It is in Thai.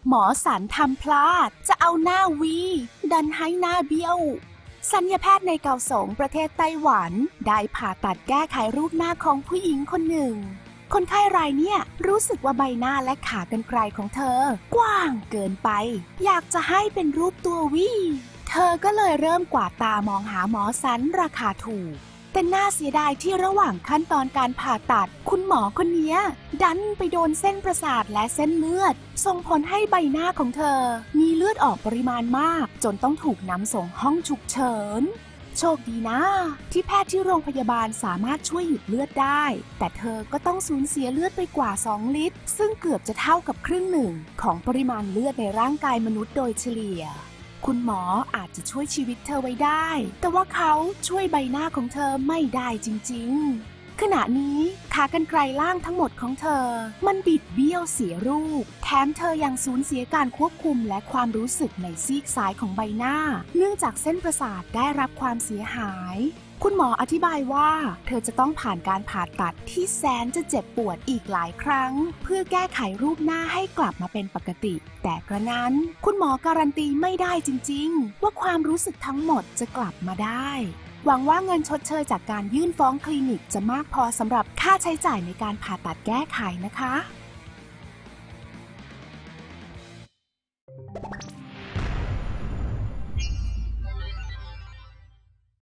หมอสันทำพลาดจะเอาหน้าวีดันให้หน้าเบี้ยวศัลยแพทย์ในเกาสงประเทศไต้หวันได้ผ่าตัดแก้ไขรูปหน้าของผู้หญิงคนหนึ่งคนไข้รายเนี่ยรู้สึกว่าใบหน้าและขากรรไกรของเธอกว้างเกินไปอยากจะให้เป็นรูปตัววีเธอก็เลยเริ่มกวาดตามองหาหมอสันราคาถูกแต่น่าเสียดายที่ระหว่างขั้นตอนการผ่าตัดคุณหมอคนนี้ดันไปโดนเส้นประสาทและเส้นเลือดส่งผลให้ใบหน้าของเธอมีเลือดออกปริมาณมากจนต้องถูกนำส่งห้องฉุกเฉินโชคดีนะที่แพทย์ที่โรงพยาบาลสามารถช่วยหยุดเลือดได้แต่เธอก็ต้องสูญเสียเลือดไปกว่า2 ลิตรซึ่งเกือบจะเท่ากับครึ่งหนึ่งของปริมาณเลือดในร่างกายมนุษย์โดยเฉลี่ยคุณหมออาจจะช่วยชีวิตเธอไว้ได้แต่ว่าเขาช่วยใบหน้าของเธอไม่ได้จริงๆขณะนี้ขากรรไกรล่างทั้งหมดของเธอมันบิดเบี้ยวเสียรูปแถมเธอยังสูญเสียการควบคุมและความรู้สึกในซีกซ้ายของใบหน้าเนื่องจากเส้นประสาทได้รับความเสียหายคุณหมออธิบายว่าเธอจะต้องผ่านการผ่าตัดที่แสนจะเจ็บปวดอีกหลายครั้งเพื่อแก้ไขรูปหน้าให้กลับมาเป็นปกติแต่กระนั้นคุณหมอการันตีไม่ได้จริงๆว่าความรู้สึกทั้งหมดจะกลับมาได้หวังว่าเงินชดเชยจากการยื่นฟ้องคลินิกจะมากพอสำหรับค่าใช้จ่ายในการผ่าตัดแก้ไขนะคะ